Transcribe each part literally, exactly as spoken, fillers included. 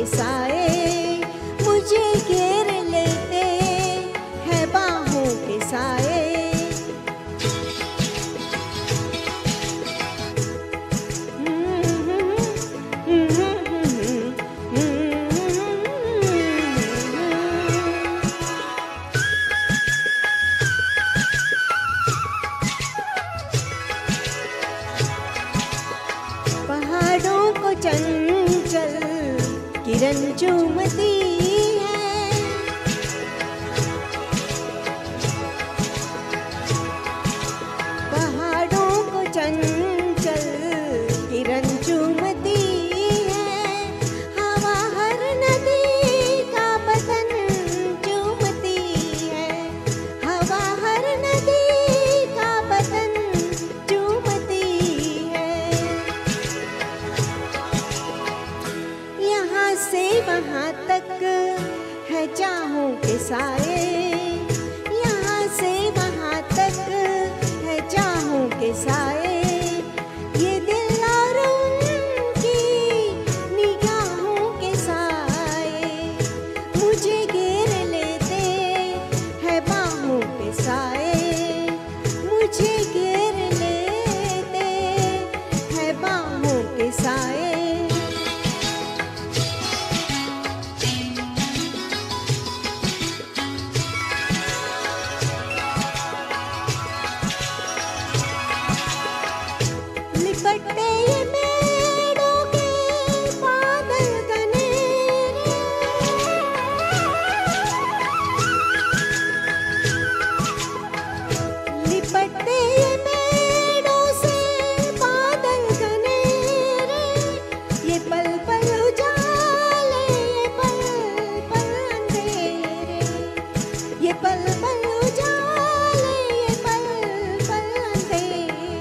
के साए मुझे घेर लेते हैं बाहों के साए। पहाड़ों को चंचल किरण चूमती है, पहाड़ों को चंचल किरण चूमती है, हवा हर नदी का बदन चूमती है, हवा हर नदी का बदन चूमती है। यहाँ से वहाँ तक है चाहों के साए, यहाँ से वहाँ तक है चाहों के साए। ये दिल और उनकी निगाहों के साए मुझे घेर लेते हैं बाहों के साए, मुझे घेर लेते हैं बाहों के साए। लिपटते ये मेड़ों के बादल घनेरे, लिपटते ये मेड़ों से बादल घनेरे, ये पल पल उजाले ये पल पल अंधेरे, ये पल पल उजाले ये पल पल अंधेरे।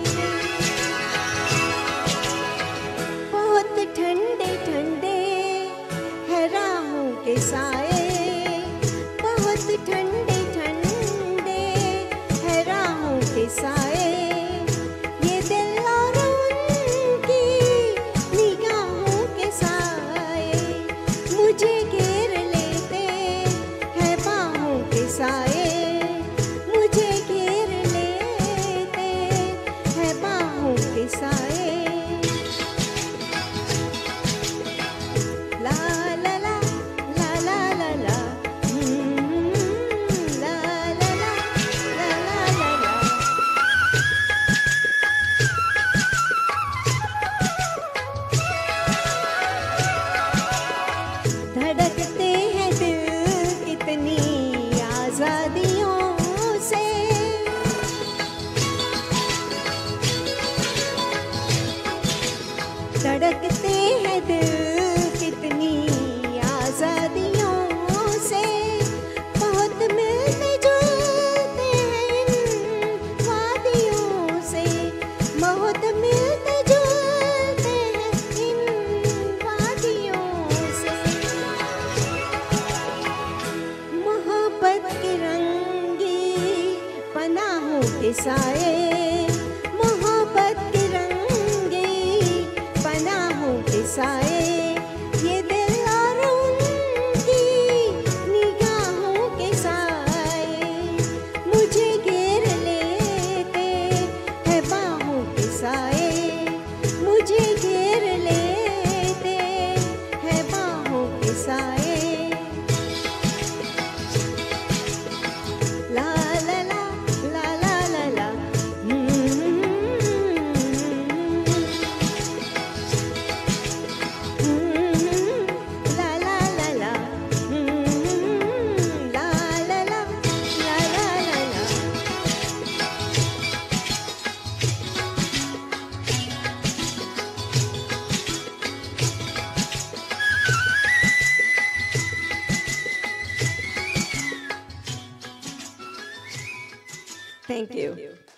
बहुत ठंडे ठंडे है राहों के साए, बहुत ठंडे ठंडे है राहों के साए। ये दिल और उनकी निगाहों के साए मुझे घेर लेते हैं बाहों के साए, मुझे घेर लेते हैं बाहों के साए। La la la la la la la, mm, la la la la la la la। धड़कते हैं दिल कितनी आजादियों से, धड़कते हैं दिल कितनी आजादियों से, बहुत मिलते जुलते हैं इन वादियों से, बहुत मिलते जुलते हैं इन वादियों से। मोहब्बत की रंगी पनाहों के साए, मोहब्बत की रंगी पनाहों के साए। ये दिल और उनकी निगाहों के साए मुझे घेर लेते हैं बाहों के साए, मुझे घेर लेते हैं बाहों के साए। ला ला ला ला ला ला ला, mm, la la la la, mm, la la la la la la la। Thank you.